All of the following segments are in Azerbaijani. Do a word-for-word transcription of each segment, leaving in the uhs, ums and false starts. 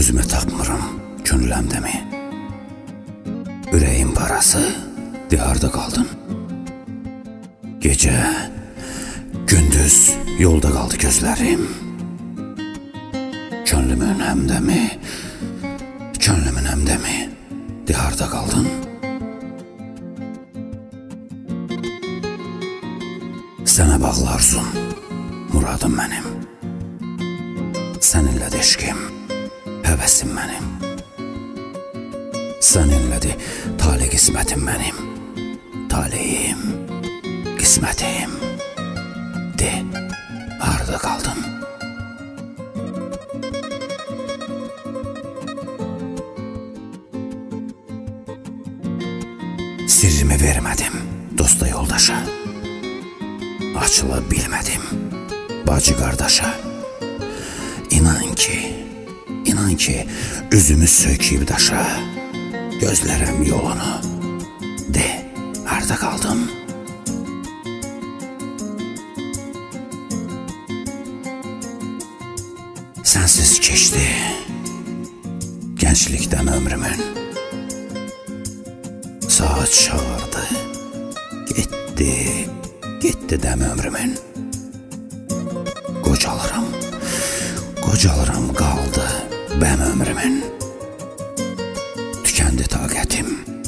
Özümə tapmıram könüləmdəmi? Ürəyim parası, diharda qaldın. Gecə, gündüz yolda qaldı gözlərim. Könlümün həmdəmi, könlümün həmdəmi, diharda qaldın. Sənə bağlı arzum, muradım mənim. Səninlədir eşqim, həvəsim mənim. Səninlədir tale qismətim mənim. Taleyim, qismətim. De, harda qaldın? Sirrimi vermədim dosta yoldaşa. Açıla bilmədim bacı qardaşa. İnan ki, inan ki, üzümü söküb daşa. Gözlərəm yolunu. De, harda qaldın? Sənsiz keçdi gənclikdən ömrümün. Saat çağırdı, getdi, getdi dəm ömrümün. Qocalıram, qocalıram qaldı bəm ömrümün. Tükendi taqətim,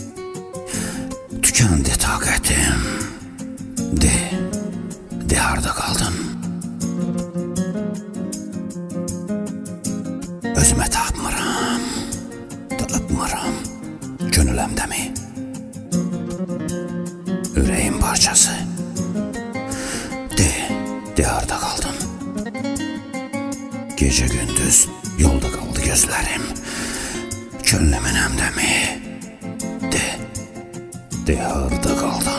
tükendi taqətim. De, de harda qaldın? Özümə tapmıram, tapmıram könüləmdəmi? Ürəyim parçası. De, de harda qaldın? Gecə gündüz yolda qaldı gözlərim. Könlümün həmdəmi. De, de harda qaldın?